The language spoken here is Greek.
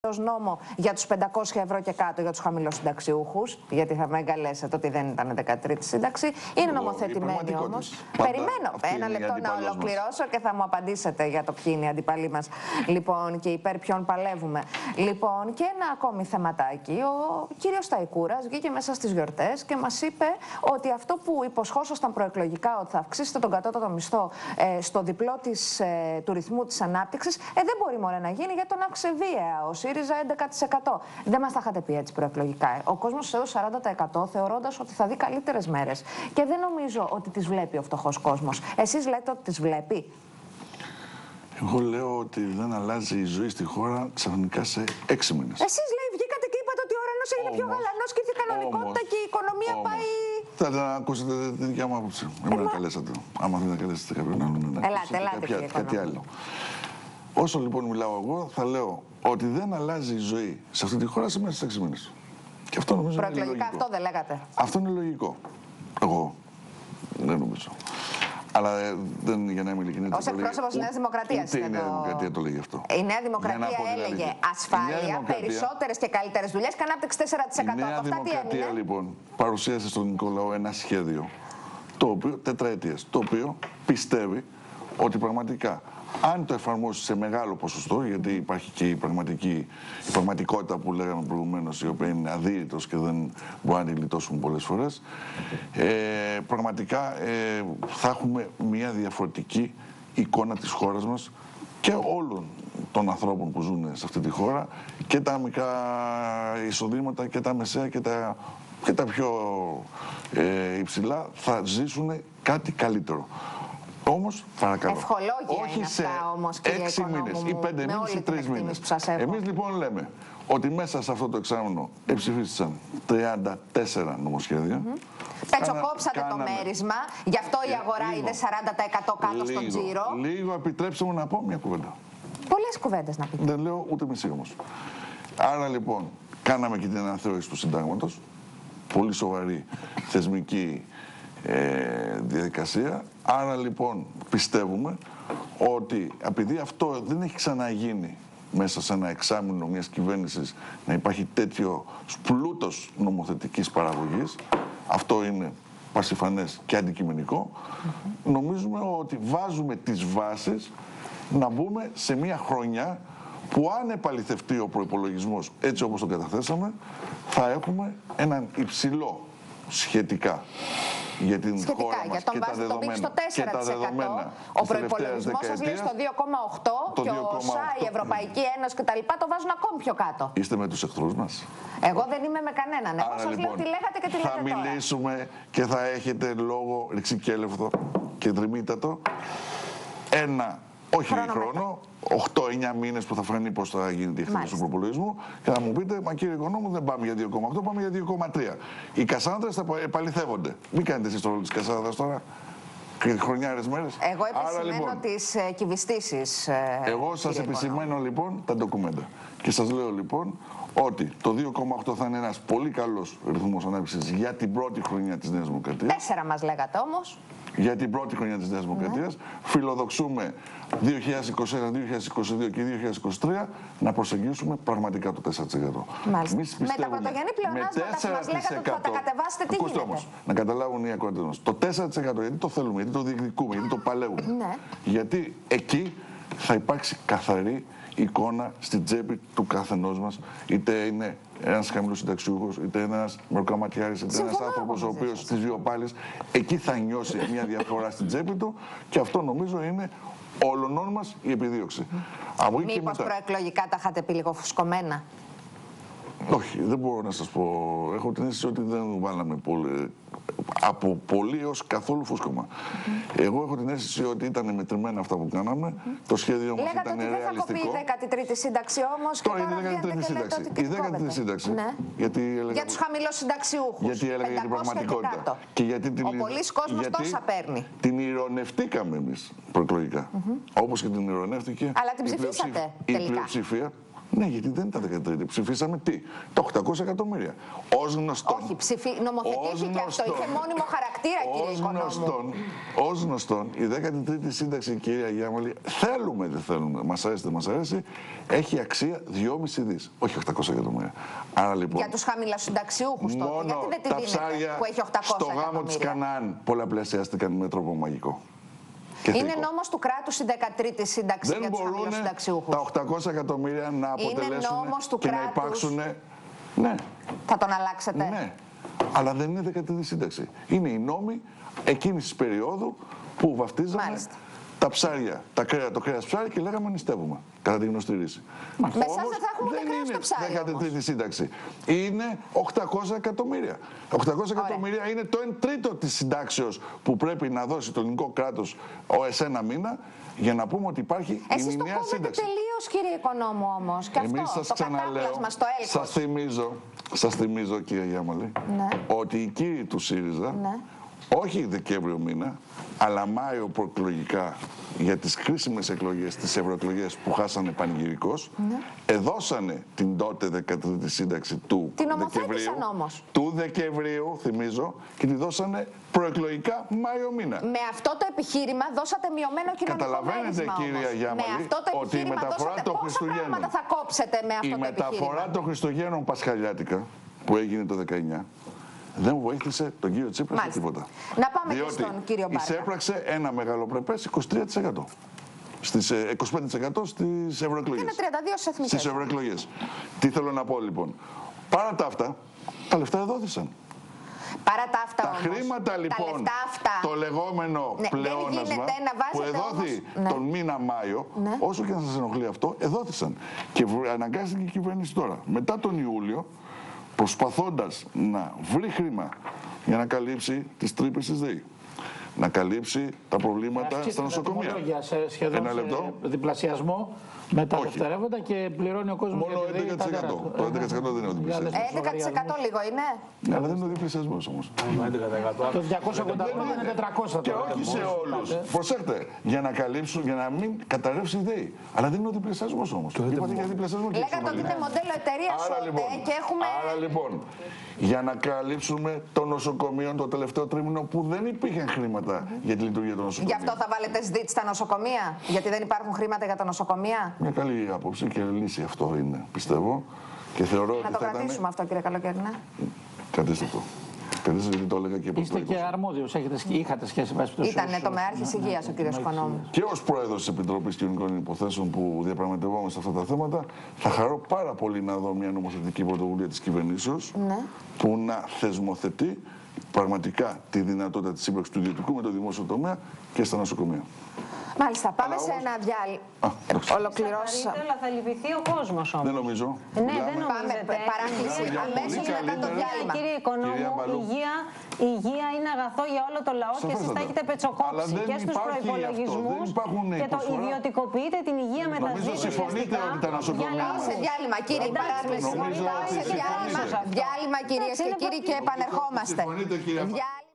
ως νόμο για τους 500 ευρώ και κάτω για τους χαμηλοσυνταξιούχους, γιατί θα με εγκαλέσετε ότι δεν ήταν 13η σύνταξη. Είναι νομοθετημένη όμως. Περιμένω ένα λεπτό να ολοκληρώσω και θα μου απαντήσετε για το ποιοι είναι οι αντιπαλοί μας, λοιπόν, και υπέρ ποιον παλεύουμε. Λοιπόν, και ένα ακόμη θεματάκι. Ο κύριος Σταϊκούρας βγήκε μέσα στις γιορτές και μας είπε ότι αυτό που υποσχόσασταν προεκλογικά, ότι θα αυξήσετε τον κατώτατο μισθό στο διπλό του ρυθμού της ανάπτυξης, δεν μπορεί μωρέ να γίνει, γιατί τον άκουσε βίαια ο ΣΥΡΙΖΑ 11%. Δεν μας τα είχατε πει έτσι προεκλογικά. Ο κόσμος έδωσε 40% θεωρώντας ότι θα δει καλύτερες μέρες. Και δεν νομίζω ότι τις βλέπει ο φτωχός κόσμος. Εσείς λέτε ότι τις βλέπει? Εγώ λέω ότι δεν αλλάζει η ζωή στη χώρα ξαφνικά σε 6 μήνες. Εσείς λέει βγήκατε και είπατε ότι ο ουρανός έγινε πιο γαλανός και ήρθε η κανονικότητα και η οικονομία πάει. Θέλετε να ακούσετε τη δικιά μου άποψη. Εμένα καλέσατε. Άμα δεν καλέσετε κάποιον άλλον, να ακούσετε κάτι άλλο. Όσο λοιπόν μιλάω εγώ, θα λέω ότι δεν αλλάζει η ζωή σε αυτή τη χώρα σε μέσα στις 6 μήνες. Και αυτό νομίζω είναι λογικό. Προεκλογικά αυτό δεν λέγατε? Αυτό είναι λογικό. Εγώ δεν νομίζω. Αλλά δεν, για να είμαι ειλικρινής, ως εκπρόσωπος της Νέας Δημοκρατίας. Η Νέα Δημοκρατία το λέγει αυτό. Η Νέα Δημοκρατία έλεγε ασφάλεια, περισσότερες και καλύτερες δουλειές και ανάπτυξη 4%. Η Νέα Δημοκρατία λοιπόν παρουσίασε στον Νικολάου ένα σχέδιο, το οποίο, τετραετίας, το οποίο πιστεύει ότι πραγματικά αν το εφαρμόσει σε μεγάλο ποσοστό, γιατί υπάρχει και η πραγματικότητα που λέγαμε προηγουμένως, η οποία είναι αδύρυτος και δεν μπορεί να τη γλιτώσουμε πολλές φορές, πραγματικά θα έχουμε μια διαφορετική εικόνα της χώρας μας και όλων των ανθρώπων που ζουν σε αυτή τη χώρα, και τα μικρά εισοδήματα και τα μεσαία και τα πιο υψηλά θα ζήσουν κάτι καλύτερο. Όμως, παρακαλώ, ευχολόγια όχι είναι σε αυτά, όμως, 6 μήνες ή 5 μήνες ή 3 μήνες. Εμείς λοιπόν λέμε ότι μέσα σε αυτό το εξάμηνο ψηφίστηκαν 34 νομοσχέδια. Πετσοκόψατε το μέρισμα, γι' αυτό η αγορά είδε 40% κάτω στον τζίρο. Λίγο επιτρέψτε μου να πω μια κουβέντα. Πολλές κουβέντες να πείτε. Δεν λέω ούτε μισή όμως. Άρα λοιπόν, κάναμε και την αναθεώρηση του συντάγματος. Πολύ σοβαρή θεσμική διαδικασία. Άρα λοιπόν πιστεύουμε ότι επειδή αυτό δεν έχει ξαναγίνει μέσα σε ένα εξάμηνο μιας κυβέρνησης να υπάρχει τέτοιο πλούτος νομοθετικής παραγωγής, αυτό είναι πασιφανές και αντικειμενικό, νομίζουμε ότι βάζουμε τις βάσεις να μπούμε σε μια χρονιά που αν επαληθευτεί ο προϋπολογισμός έτσι όπως τον καταθέσαμε, θα έχουμε έναν υψηλό σχετικά για την χώρα μας και τα δεδομένα. Ο προϋπολογισμός σας λέει στο 2,8 και ο ΩΣΑ, η Ευρωπαϊκή Ένωση κτλ. Το βάζουν ακόμη πιο κάτω. Είστε με τους εχθρούς μας? Εγώ δεν είμαι με κανέναν. Εγώ σας λέω τι λέγατε και τι λέτε τώρα. Θα μιλήσουμε και θα έχετε λόγο ρηξικέλευθο και δρυμύτατο. Όχι χρόνο, 8-9 μήνες που θα φανεί πώς θα γίνει η εκτέλεση του προπολογισμού, και θα μου πείτε, μα κύριε Οικονόμου, δεν πάμε για 2,8, πάμε για 2,3. Οι Κασάνδρες θα επαληθεύονται. Μην κάνετε εσείς το ρόλο της Κασάνδρας τώρα, χρονιάρες μέρες. Εγώ επισημαίνω τις κυβιστήσεις. Εγώ σας επισημαίνω λοιπόν τα ντοκουμέντα. Και σας λέω λοιπόν ότι το 2,8 θα είναι ένας πολύ καλός ρυθμός ανάπτυξης για την πρώτη χρονιά της Νέας Δημοκρατίας. 4 μας λέγατε όμως. Για την πρώτη χρονιά της Νέας Δημοκρατίας. Φιλοδοξούμε 2021, 2022 και 2023 να προσεγγίσουμε πραγματικά το 4%. Μάλιστα. Με τα πρωτογενή πλεονάσματα που μας λέγατε ότι θα τα κατεβάσετε, τι γίνεται? Όμως, να καταλάβουν οι ακροατές μας. Το 4% γιατί το θέλουμε, γιατί το διεκδικούμε, γιατί το παλεύουμε. Γιατί εκεί θα υπάρξει καθαρή εικόνα στην τσέπη του καθενός μας, είτε είναι ένας χαμηλός συνταξιούχος, είτε ένας μεροκαματιάρης, είτε ένας άνθρωπος ο οποίος στις δύο πάλες, εκεί θα νιώσει μια διαφορά στην τσέπη του, και αυτό νομίζω είναι όλων μας η επιδίωξη. Μήπως προεκλογικά τα είχατε πει λίγο φουσκωμένα? Όχι, δεν μπορώ να σας πω. Έχω την αίσθηση ότι δεν βάλαμε από πολύ έως καθόλου φούσκωμα. Εγώ έχω την αίσθηση ότι ήταν μετρημένα αυτά που κάναμε. Το σχέδιο μας ήταν ρεαλιστικό. Λέγατε ότι δεν θα κοπεί η 13η σύνταξη όμως. Τώρα είναι η 13η σύνταξη. Η 13η σύνταξη. Για τους χαμηλοσυνταξιούχους. Γιατί έλεγα για την πραγματικότητα. Και ο πολύς κόσμος τόσα παίρνει. Την ειρωνευτήκαμε εμείς προεκλογικά. Όπως και την ειρωνεύτηκε. Αλλά την ψηφίσατε τελικά. Η πλειοψηφία. Ναι, γιατί δεν ήταν 13η. Ψηφίσαμε τι? Τα 800 εκατομμύρια. Ως γνωστόν. Όχι, νομοθετήθηκε αυτό. Είχε μόνιμο χαρακτήρα, κύριε Οικονόμου. Ως γνωστόν, η 13η σύνταξη, κυρία Γιάμαλη, θέλουμε δεν θέλουμε, μας αρέσει δεν μας αρέσει, έχει αξία 2,5 δις. Όχι 800 εκατομμύρια. Άρα λοιπόν. Για τους χαμηλοσυνταξιούχους τότε. Μόνο γιατί δεν τη τα δίνετε, ψάρια που έχει 800 στο γάμο εκατομμύρια. της Καναάν πολλαπλασιάστηκαν με τρόπο μαγικό. Είναι νόμος του κράτους η 13η σύνταξη για τους χαμηλοσυνταξιούχους. Τα 800 εκατομμύρια να αποτελέσουν και να υπάρξουν. Ναι. Θα τον αλλάξετε? Ναι. Αλλά δεν είναι 13η σύνταξη. Είναι οι νόμοι εκείνης της περίοδου που βαφτίζαμε τα ψάρια, το κρέας ψάρι και λέγαμε νηστεύουμε. Κατά τη γνωστή ρίση. Με εσάς δεν θα έχουμε ούτε κρέας στο ψάρι. Δεν είναι 13η σύνταξη. Είναι 800 εκατομμύρια. 800 εκατομμύρια είναι το 1/3 της συντάξεως που πρέπει να δώσει το ελληνικό κράτος ένα μήνα για να πούμε ότι υπάρχει η μηνιαία σύνταξη. Εσείς το κόβετε τελείως, κύριε Οικονόμου, όμως. Και εμείς αυτό, το κατάπλασμα στο έλκος. Σας θυμίζω, κύριε Γιάμαλη, ότι οι κύριοι του ΣΥΡΙΖΑ, όχι Δεκέμβριο μήνα, αλλά Μάιο προεκλογικά για τις κρίσιμες εκλογές, τις ευρωεκλογές που χάσανε πανηγυρικώς, εδώσανε την τότε 13η σύνταξη του Δεκεμβρίου, θυμίζω, και τη δώσανε προεκλογικά Μάιο μήνα. Με αυτό το επιχείρημα δώσατε μειωμένο κοινωνικό καταλαβαίνετε, κυρία Γιάμαλη, ότι η μεταφορά των Χριστουγέννων, θα κόψετε με αυτό η μεταφορά των Χριστουγέννων Πασχαλιάτικα που έγινε το 19, δεν βοήθησε τον κύριο Τσίπρα σε τίποτα. Να πάμε και στον κύριο Μπάρκα. Εισέπραξε ένα μεγαλοπρεπές 23%. 25% στις ευρωεκλογές. Είναι 32 στις εθνικές. Στις ευρωεκλογές. Τι θέλω να πω λοιπόν. Παρά τα αυτά, τα λεφτά εδόθησαν. Παρά τα αυτά όμως, χρήματα λοιπόν, το λεγόμενο πλεόνασμα που εδόθη τον μήνα Μάιο, όσο και να σας ενοχλεί αυτό, εδόθησαν. Και αναγκάστηκε η κυβέρνηση τώρα, μετά τον Ιούλιο, προσπαθώντας να βρει χρήμα για να καλύψει τις τρύπες της ΔΕΗ, να καλύψει τα προβλήματα στα νοσοκομεία. Σε σχεδόν διπλασιασμό με τα δευτερεύοντα και πληρώνει ο κόσμος. Μόνο 11%. Το 11% δεν είναι ο διπλασιασμός. 11% λίγο είναι. Ναι, αλλά δεν είναι ο διπλασιασμός όμως. Το 280 είναι 400. Και όχι σε όλους. Προσέχτε, για να μην καταρρεύσει η ΔΕΗ. Αλλά δεν είναι ο διπλασιασμός όμως. Λέγατε ότι είναι μοντέλο εταιρείας και έχουμε. Άρα λοιπόν, για να καλύψουμε το νοσοκομείο το τελευταίο τρίμηνο που δεν υπήρχαν χρήματα για τη λειτουργία των νοσοκομείων. Γι' αυτό θα βάλετε ΣΔΙΤ στα νοσοκομεία, γιατί δεν υπάρχουν χρήματα για τα νοσοκομεία. Μια καλή άποψη και λύση αυτό είναι, πιστεύω. Και θεωρώ να το κρατήσουμε αυτό, κύριε Καλοκαιρινέ. Κρατήστε το. Γιατί το έλεγα και είστε και αρμόδιος, είχατε σχέση με αυτό. Ήτανε τομεάρχης υγείας ο κύριος Οικονόμου. Και ως πρόεδρος της Επιτροπής Κοινωνικών Υποθέσεων που διαπραγματευόμαστε αυτά τα θέματα, θα χαρώ πάρα πολύ να δω μια νομοθετική πρωτοβουλία της κυβερνήσεως που να θεσμοθετεί πραγματικά τη δυνατότητα της σύμπραξης του ιδιωτικού με το δημόσιο τομέα και στα νοσοκομεία. Μάλιστα, πάμε σε ένα διάλειμμα. Ολοκληρώσαμε. Αλλά θα λυπηθεί ο κόσμος όμως. Δεν νομίζω. Ναι, δεν νομίζετε. Παράκληση αμέσως μετά το διάλειμμα. Κύριε Οικονόμου, η υγεία είναι αγαθό για όλο το λαό και εσείς τα έχετε πετσοκόψει και στους προϋπολογισμούς και το ιδιωτικοποιείτε την υγεία με τα Νομίζω συμφωνείτε ότι τα νοσοκομεία. Σε διάλειμμα, κύριε, παράκληση. Διάλειμμα, κυρίες και κύριοι, και επανερχόμαστε.